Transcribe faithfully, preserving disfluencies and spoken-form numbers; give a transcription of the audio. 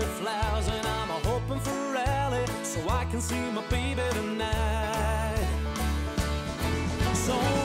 flowers, and I'm a hoping for a rally so I can see my baby tonight. So